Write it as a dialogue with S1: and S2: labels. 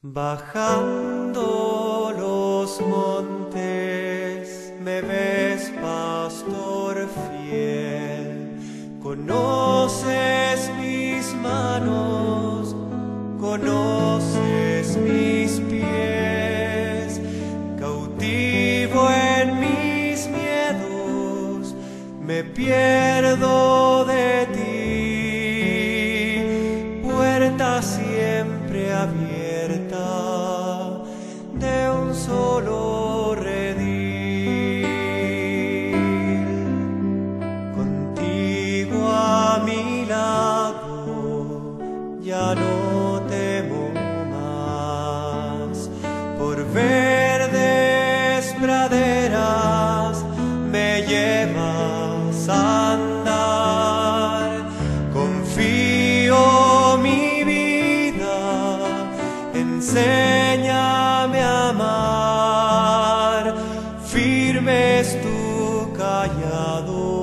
S1: Bajando los montes, me ves, pastor fiel. Conoces mis manos, conoces mis pies. Cautivo en mis miedos, me pierdo de ti. Puerta siempre abierta de un solo redil, contigo a mi lado ya no temo más. Por verdes praderas me llevas a andar, confío mi vida, enséñame a amar. Firme es tu callado